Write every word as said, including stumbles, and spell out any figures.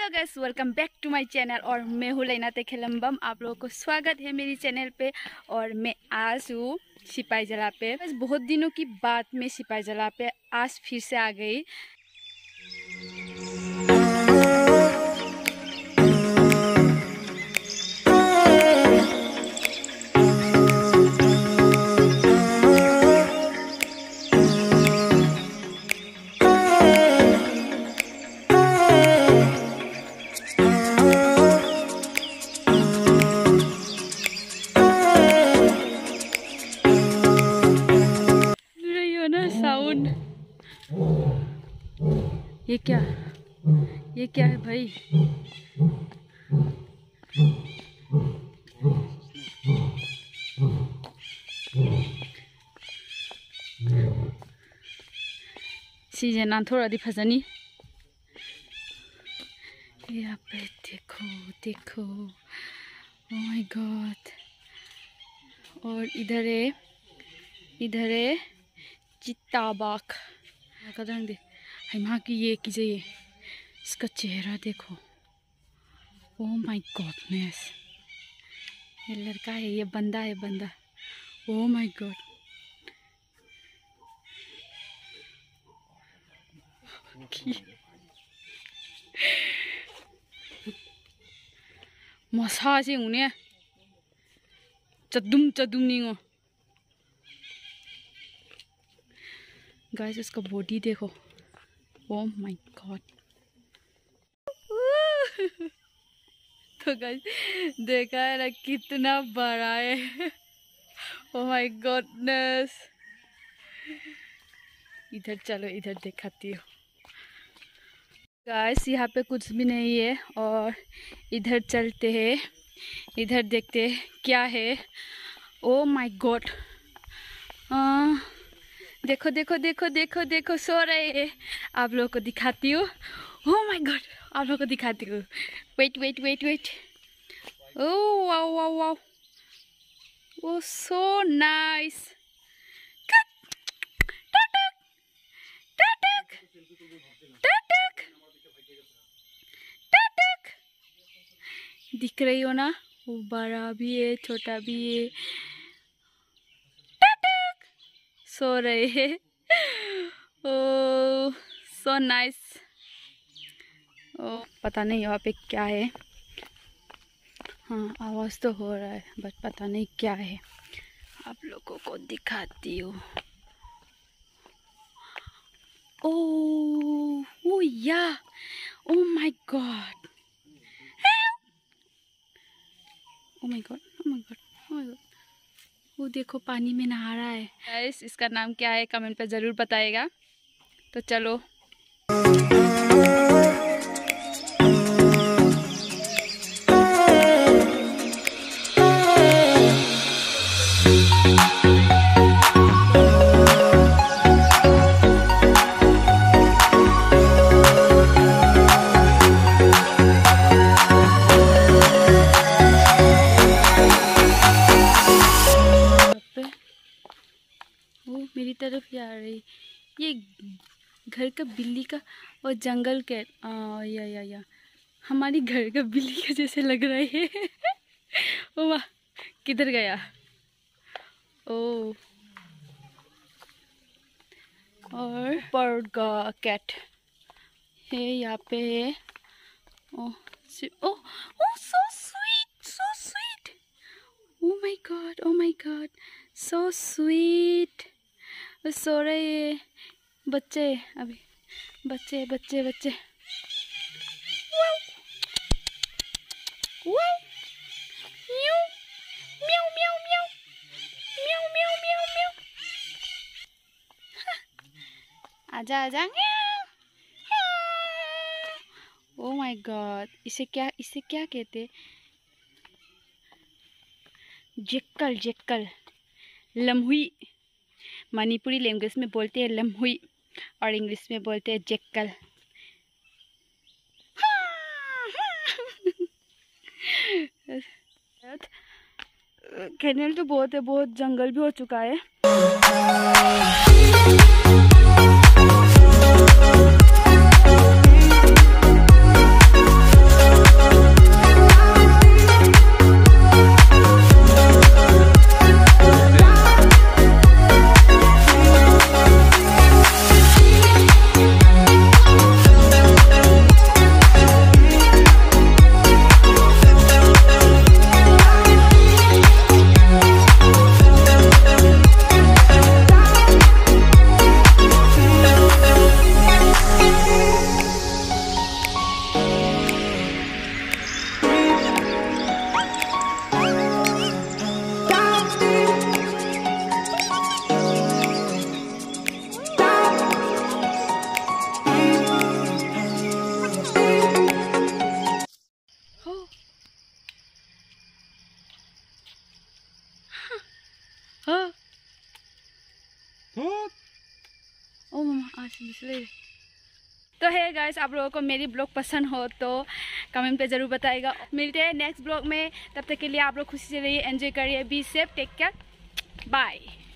Hello guys, welcome back to my channel. और मैं हूँ लेना तखेल। आप लोगों को स्वागत है मेरी चैनल पे। और मैं आज हूँ सिपाही जला पे। बस बहुत दिनों की बाद में सिपाही जला पे आज फिर से आ गई। साउंड ये क्या ये क्या है भाई? सीजन थोड़ा दी फजनी। यहाँ पे देखो देखो, ओह माय गॉड। और इधर है इधर है चित्ताबाग। कदम दे माँ की ये की ये इसका चेहरा देखो। ओह माय गॉडनेस, ये लड़का है, ये बंदा है बंदा। ओह माय गॉड। मसाज होने चदुम चदुम नहीं हो गाइस, उसका बॉडी देखो। Oh my god. तो गाइस देखा है ना कितना बड़ा है। Oh my goodness. इधर चलो, इधर दिखाती हूँ गाइस। यहाँ पे कुछ भी नहीं है और इधर चलते हैं, इधर देखते हैं क्या है। Oh my god. देखो देखो देखो देखो देखो, सो रहे हैं। आप लोगों को दिखाती हूँ। ओह माय गॉड, आप लोगों को दिखाती हूँ। Wait wait wait wait. Oh wow wow wow, oh so nice. दिख रही हो ना, वो बड़ा भी है छोटा भी है। सो रहे हैं। ओह सो नाइस। ओह पता नहीं यहाँ पे क्या है। हाँ आवाज़ तो हो रहा है बट पता नहीं क्या है। आप लोगों को दिखाती हूँ। Oh oh yeah, oh my god, oh my god, oh my god, oh my god. वो देखो पानी में नहा रहा है। गाइस इसका नाम क्या है कमेंट पे ज़रूर बताएगा। तो चलो मेरी तरफ ही आ रही। ये घर का बिल्ली का और जंगल के आ, या या या हमारी घर का बिल्ली का जैसे लग रहा है। ओ वाह, किधर गया? ओ और बर्ड का कैट है यहाँ पे है। Oh oh oh so sweet, so sweet. Oh my god, oh my god, so sweet. सो रहे बच्चे, अभी बच्चे बच्चे बच्चे। वाओ वाओ, म्याऊ म्याऊ म्याऊ म्याऊ म्याऊ म्याऊ म्याऊ म्याऊ। आजा आजा। ओह माय गॉड, इसे क्या इसे क्या कहते? जेक्कल जेक्कल, लम्हुई। मणिपुरी लैंग्वेज में बोलते हैं लम्हुई और इंग्लिश में बोलते हैं जेक्कल। कैनल तो बहुत है, बहुत जंगल भी हो चुका है। इसलिए तो है गाइस, आप लोगों को मेरी ब्लॉग पसंद हो तो कमेंट पे ज़रूर बताइएगा। मिलते हैं नेक्स्ट ब्लॉग में, तब तक के लिए आप लोग खुशी से रहिए, एंजॉय करिए, be safe, take care, bye.